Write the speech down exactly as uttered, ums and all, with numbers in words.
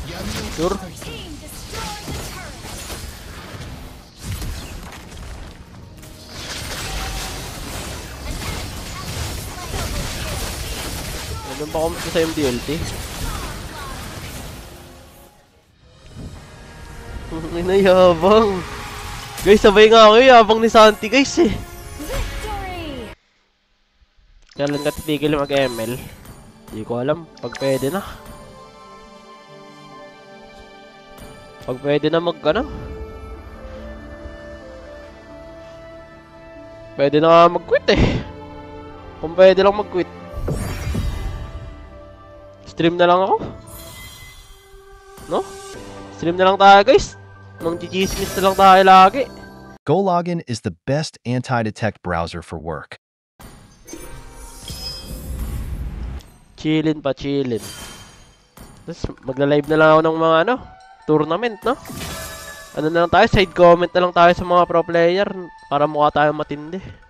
Sure. Ano ba kung sa M D L T? Inayabang. Guys, sabay nga ako yabang ni Santi guys eh. Kailan ka titigil mag-M L? Hindi ko alam. Pag pwede na. Pag pwede na mag ano? Pwede na nga mag-quit eh. Kung pwede lang mag-quit. Stream na lang ako. No? Stream na lang tayo guys. Nang chichismis na lang tayo lagi. GoLogin is the best anti-detect browser for work. Chillin pa, chillin. Tapos magla-live na lang ako ng mga ano, tournament, no? Ano na lang tayo, side comment na lang tayo sa mga pro player para mukha tayo matindi.